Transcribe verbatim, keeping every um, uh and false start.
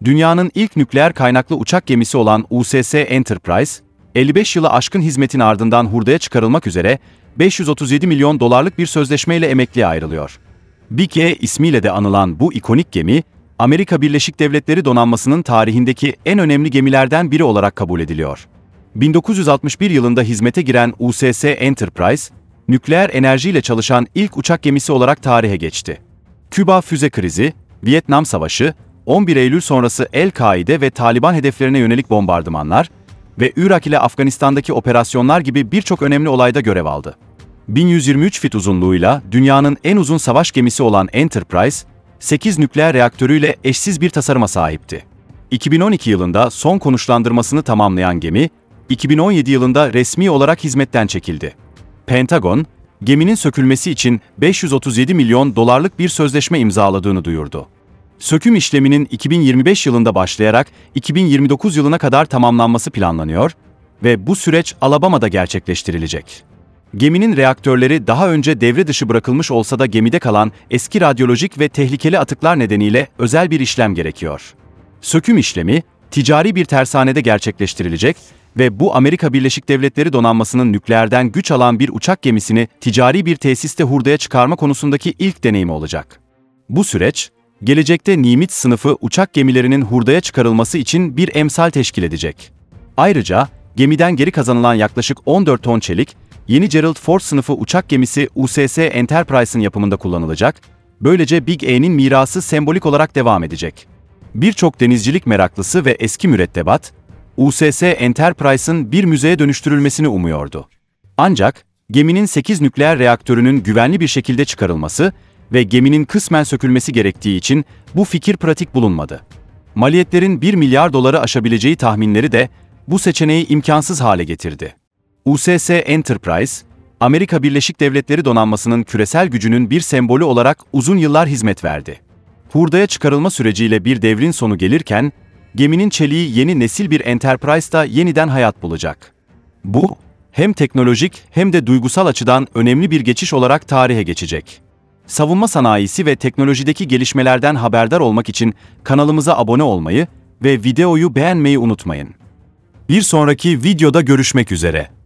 Dünyanın ilk nükleer kaynaklı uçak gemisi olan U S S Enterprise, elli beş yılı aşkın hizmetin ardından hurdaya çıkarılmak üzere beş yüz otuz yedi milyon dolarlık bir sözleşmeyle emekliye ayrılıyor. Big E ismiyle de anılan bu ikonik gemi, Amerika Birleşik Devletleri donanmasının tarihindeki en önemli gemilerden biri olarak kabul ediliyor. bin dokuz yüz altmış bir yılında hizmete giren U S S Enterprise, nükleer enerjiyle çalışan ilk uçak gemisi olarak tarihe geçti. Küba füze krizi, Vietnam Savaşı, on bir Eylül sonrası El-Kaide ve Taliban hedeflerine yönelik bombardımanlar ve Irak ile Afganistan'daki operasyonlar gibi birçok önemli olayda görev aldı. bin yüz yirmi üç fit uzunluğuyla dünyanın en uzun savaş gemisi olan Enterprise, sekiz nükleer reaktörüyle eşsiz bir tasarıma sahipti. iki bin on iki yılında son konuşlandırmasını tamamlayan gemi, iki bin on yedi yılında resmi olarak hizmetten çekildi. Pentagon, geminin sökülmesi için beş yüz otuz yedi milyon dolarlık bir sözleşme imzaladığını duyurdu. Söküm işleminin iki bin yirmi beş yılında başlayarak iki bin yirmi dokuz yılına kadar tamamlanması planlanıyor ve bu süreç Alabama'da gerçekleştirilecek. Geminin reaktörleri daha önce devre dışı bırakılmış olsa da gemide kalan eski radyolojik ve tehlikeli atıklar nedeniyle özel bir işlem gerekiyor. Söküm işlemi, ticari bir tersanede gerçekleştirilecek ve bu Amerika Birleşik Devletleri donanmasının nükleerden güç alan bir uçak gemisini ticari bir tesiste hurdaya çıkarma konusundaki ilk deneyimi olacak. Bu süreç, gelecekte Nimitz sınıfı uçak gemilerinin hurdaya çıkarılması için bir emsal teşkil edecek. Ayrıca, gemiden geri kazanılan yaklaşık on dört ton çelik, yeni Gerald Ford sınıfı uçak gemisi U S S Enterprise'ın yapımında kullanılacak, böylece Big E'nin mirası sembolik olarak devam edecek. Birçok denizcilik meraklısı ve eski mürettebat, U S S Enterprise'ın bir müzeye dönüştürülmesini umuyordu. Ancak, geminin sekiz nükleer reaktörünün güvenli bir şekilde çıkarılması ve geminin kısmen sökülmesi gerektiği için bu fikir pratik bulunmadı. Maliyetlerin bir milyar doları aşabileceği tahminleri de bu seçeneği imkansız hale getirdi. U S S Enterprise, Amerika Birleşik Devletleri donanmasının küresel gücünün bir sembolü olarak uzun yıllar hizmet verdi. Hurdaya çıkarılma süreciyle bir devrin sonu gelirken, geminin çeliği yeni nesil bir Enterprise'da yeniden hayat bulacak. Bu, hem teknolojik hem de duygusal açıdan önemli bir geçiş olarak tarihe geçecek. Savunma sanayisi ve teknolojideki gelişmelerden haberdar olmak için kanalımıza abone olmayı ve videoyu beğenmeyi unutmayın. Bir sonraki videoda görüşmek üzere.